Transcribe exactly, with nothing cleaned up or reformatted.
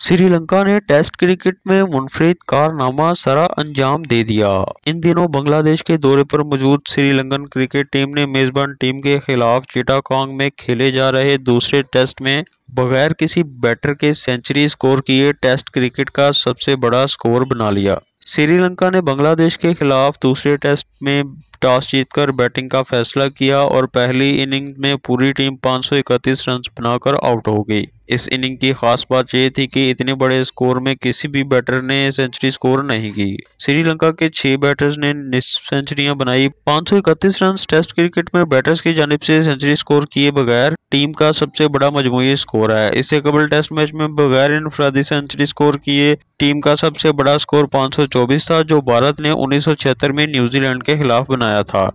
श्रीलंका ने test cricket में मुनफरिद कारनामा सरा अंजाम दे दिया। इन दिनों बांग्लादेश के दौरे पर मौजूद श्रीलंकन क्रिकेट टीम ने मेजबान टीम के खिलाफ चिटागांग में खेले जा रहे दूसरे टेस्ट में बगैर किसी बैटर के सेंचुरी स्कोर किए टेस्ट क्रिकेट का सबसे बड़ा स्कोर बना लिया। श्रीलंका ने बांग्लादेश के खिलाफ दूसरे टेस्ट में टॉस जीतकर बैटिंग का फैसला किया और पहली इनिंग में पूरी टीम पाँच सौ इकतीस रन बनाकर आउट हो गई। इस इनिंग की खास बात यह थी कि इतने बड़े स्कोर में किसी भी बैटर ने सेंचुरी स्कोर नहीं की। श्रीलंका के छह बैटर्स ने निस्फ सेंचुरियां बनाई। पाँच सौ इकतीस रन टेस्ट क्रिकेट में बैटर्स की जानिब से सेंचुरी स्कोर किए बगैर टीम का सबसे बड़ा मजमूई स्कोर है। इससे कबल टेस्ट मैच में बगैर इनफरादी सेंचुरी स्कोर किए टीम का सबसे बड़ा स्कोर पाँच सौ चौबीस था, जो भारत ने उन्नीस सौ छिहत्तर में न्यूजीलैंड के खिलाफ बनाया था।